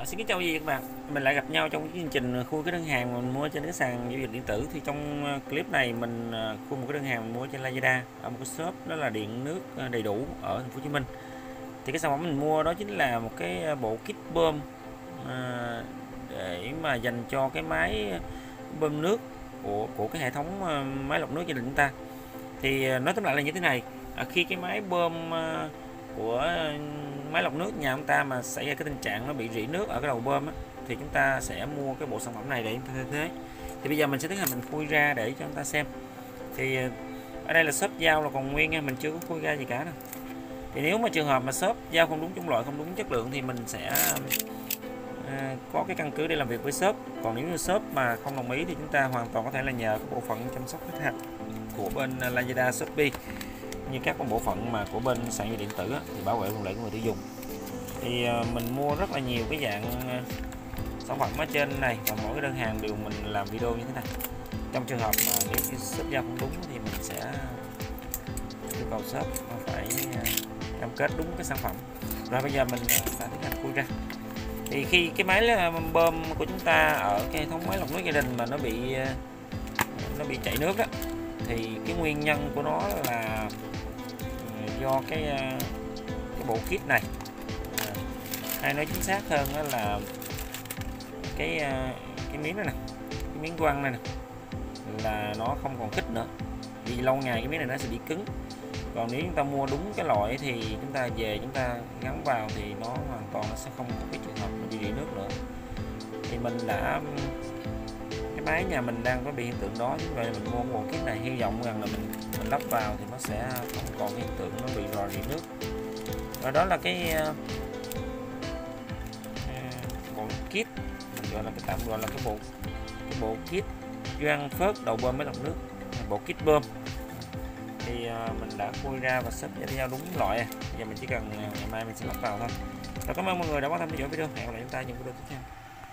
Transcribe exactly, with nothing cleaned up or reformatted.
Xin kính chào quý vị các bạn, mình lại gặp nhau trong cái chương trình khui cái đơn hàng mình mua trên cái sàn giao dịch điện tử. Thì trong clip này mình khui một cái đơn hàng mình mua trên Lazada ở một cái shop đó là điện nước đầy đủ ở thành phố Hồ Chí Minh. Thì cái sản phẩm mình mua đó chính là một cái bộ kit bơm à, để mà dành cho cái máy bơm nước của của cái hệ thống máy lọc nước gia đình chúng ta. Thì nói tóm lại là như thế này, à, khi cái máy bơm của máy lọc nước nhà chúng ta mà xảy ra cái tình trạng nó bị rỉ nước ở cái đầu bơm á, thì chúng ta sẽ mua cái bộ sản phẩm này để chúng ta thay thế. Thì bây giờ mình sẽ tiến hành mình khui ra để cho chúng ta xem. Thì ở đây là shop giao là còn nguyên nha, mình chưa có khui ra gì cả đâu. Thì nếu mà trường hợp mà shop giao không đúng chủng loại, không đúng chất lượng thì mình sẽ à, có cái căn cứ để làm việc với shop. Còn nếu như shop mà không đồng ý thì chúng ta hoàn toàn có thể là nhờ cái bộ phận chăm sóc khách hàng của bên Lazada, Shopee, như các bộ phận mà của bên sàn giao dịch điện tử á, thì bảo vệ quyền lợi của người tiêu dùng. Thì uh, mình mua rất là nhiều cái dạng uh, sản phẩm ở trên này, và mỗi cái đơn hàng đều mình làm video như thế này. Trong trường hợp mà nếu như shop giao không đúng thì mình sẽ yêu cầu shop phải uh, cam kết đúng cái sản phẩm. Rồi bây giờ mình uh, đã tiến hành khui ra. Thì khi cái máy bơm của chúng ta ở cái hệ thống máy lọc nước gia đình mà nó bị uh, nó bị chảy nước đó, thì cái nguyên nhân của nó là do cái cái bộ kit này, à, hay nói chính xác hơn đó là cái cái miếng này nè, cái miếng quăng này nè, là nó không còn khít nữa, vì lâu ngày cái miếng này nó sẽ bị cứng. Còn nếu chúng ta mua đúng cái loại thì chúng ta về chúng ta gắn vào thì nó hoàn toàn nó sẽ không có cái trường hợp bị rỉ nước nữa. Thì mình đã cái máy nhà mình đang có bị hiện tượng đó, như vậy là mình mua bộ kit này, hy vọng rằng là mình mình lắp vào thì nó sẽ không còn hiện tượng nó bị rò rỉ nước. Và đó là cái uh, bộ kit, mình gọi là cái tạm gọi là cái bộ cái bộ kit găng phớt đầu bơm máy lọc nước, bộ kit bơm. Thì uh, mình đã khui ra và xếp giao đúng loại. Bây giờ mình chỉ cần uh, ngày mai mình sẽ lắp vào thôi. Và cảm ơn mọi người đã quan tâm theo dõi video. Hẹn gặp lại chúng ta trong video tiếp theo.